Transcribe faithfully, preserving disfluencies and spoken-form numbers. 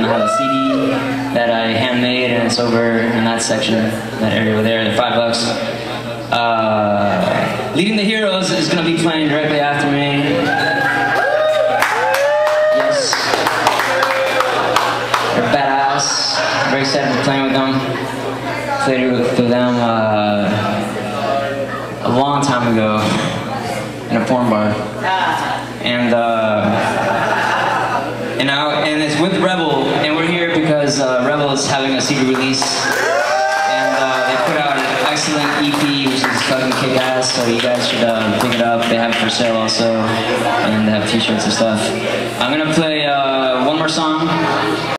and I have a C D that I handmade, and it's over in that section, that area over there. They're five bucks. Uh, Leading the Heroes is going to be playing directly after me. Yes. They're badass. I'm very excited to be playing with them. Played with them uh, a long time ago in a porn bar. And uh, and, now, and it's with Rebel, and we're here because uh, Rebel is having a C D release. And uh, they put out an excellent E P, which is fucking kick-ass, so you guys should uh, pick it up. They have it for sale also, and they have t-shirts and stuff. I'm gonna play uh, one more song.